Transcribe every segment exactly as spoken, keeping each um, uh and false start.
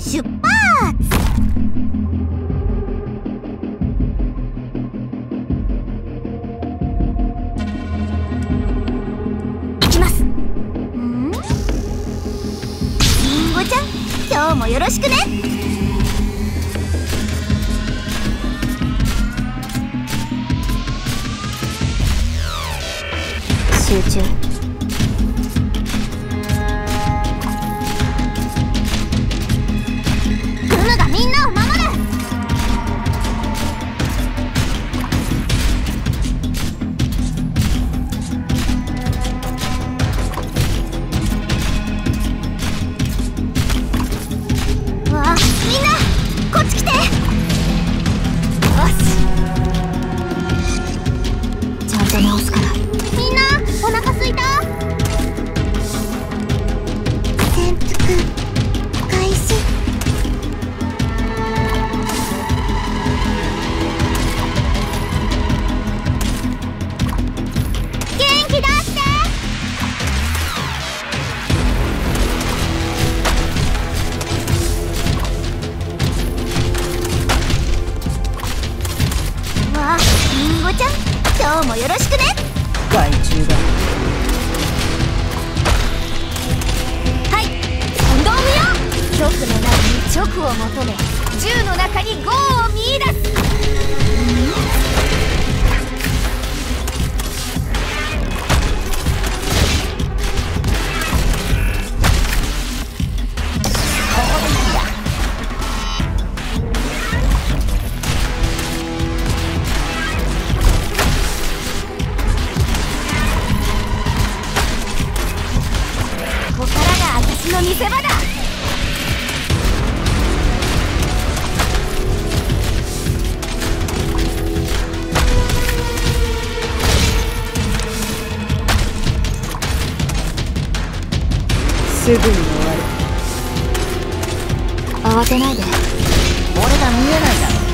出発。行きます。ん？りんごちゃん、今日もよろしくね。集中。グムがみんなを守る。わあ、みんなこっち来て。よし、ちゃんと直すから。みんなお腹すいた？潜伏開始。元気出して。わあ、りんごちゃん、今日もよろしくね。 害虫だ。 はい、運動無用。極の中に直を求め、銃の中にゴーを見出す。の見せ場だ。 すぐに終わる。 慌てないで。 俺が見えないだろ。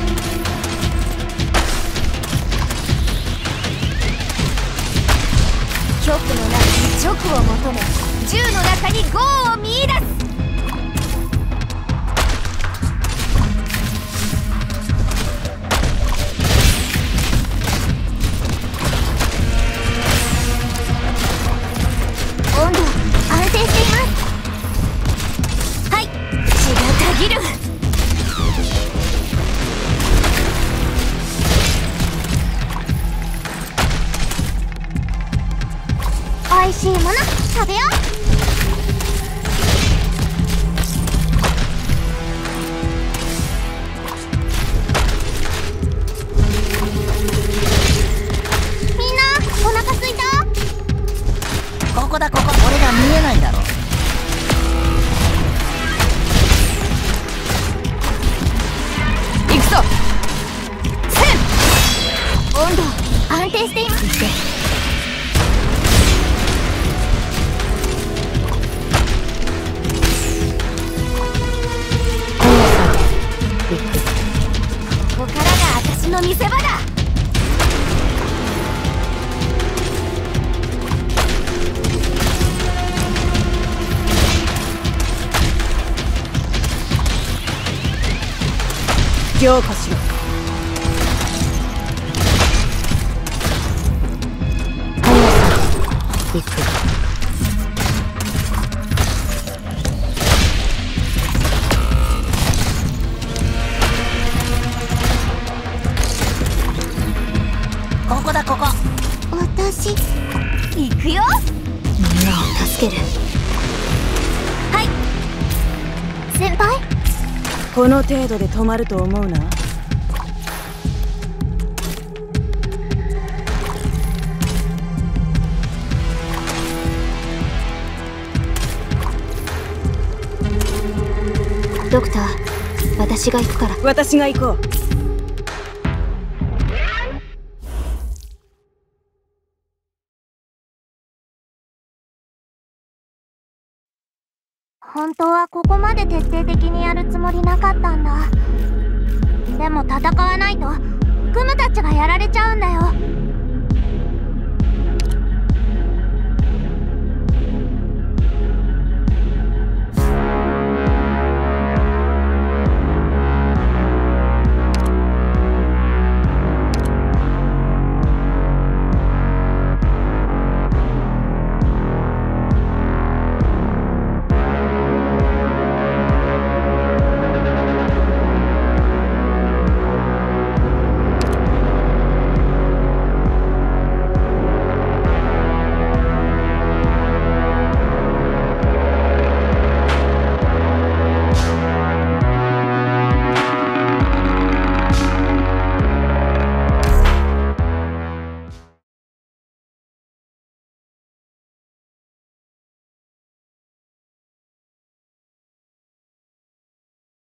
極の中に直を求め、銃の中にゴーを見出す。温度安定しています。はい、血がたぎる。おいしいもの食べよう。みんなお腹すいた？ ここだここ。俺が見えないだろ。行くぞ。せん。 温度安定しています。ここからが私の見せ場だ。 強化しろ。行く。ここだここ。 私行くよ。 みんなを助ける。 はい、先輩。 この程度で止まると思うな。 ドクター、私が行くから。 私が行こう。 本当はここまで徹底的にやるつもりなかったんだ。でも戦わないとクムたちがやられちゃうんだよ。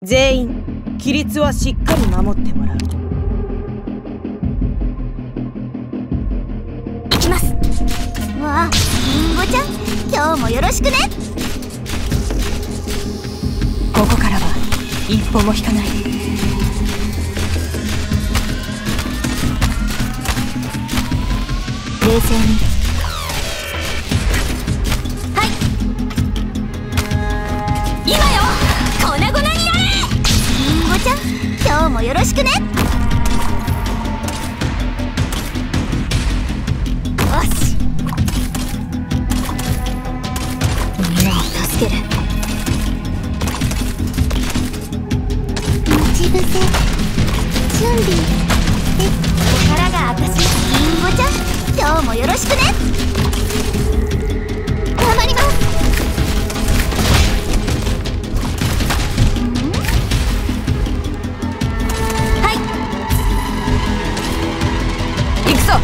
全員規律はしっかり守ってもらう。 行きます。わあ、りんごちゃん、今日もよろしくね。 ここからは一歩も引かない。冷静に。 はい。今よ、粉々になれ。りんごちゃん、今日もよろしくね。よし。 みんなを助ける。 待ち伏せ準備で、ここからが私。りんごちゃん、今日もよろしくね。頑張ります。はい。 行くぞ。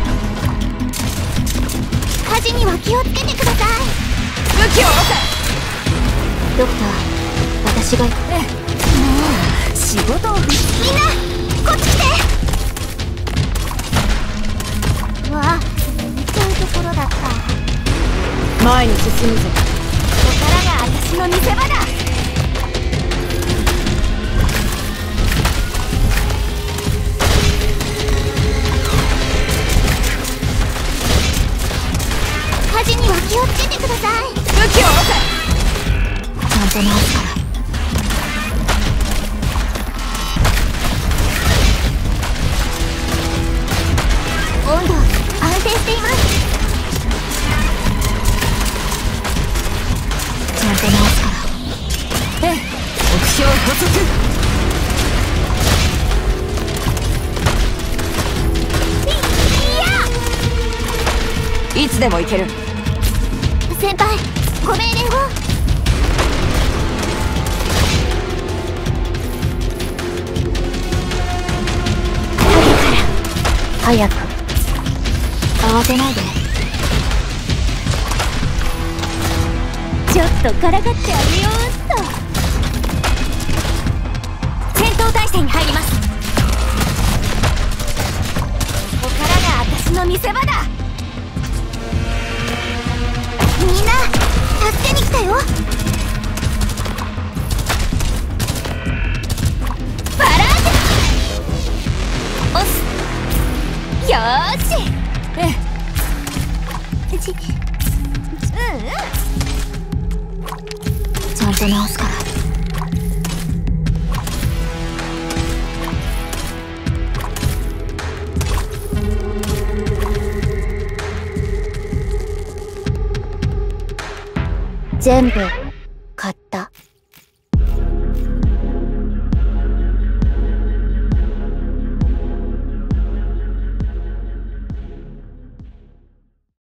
火事には気をつけてください。 武器を下ろせ。 ドクター、私が。ええ、もう仕事を。みんなこっち来て。わあ、見ちゃうところだった。 前に進むぞ。 ここからが私の見せ場だ。火事には気をつけてください。 武器を下ろせ。 ちゃんと直すから。温度安定しています。ちゃんと直すから。 ええ、目標捕捉。いいつでも行ける。 先輩、ご命令を。影から早く。慌てないで。ちょっとからかってあげようっと。戦闘態勢に入ります。ここからが私の見せ場だ。みんな助けに来たよ。バラージュ。おす。よーし。 ええ。 ち、うんうん。ちゃんと直すから。全部買った。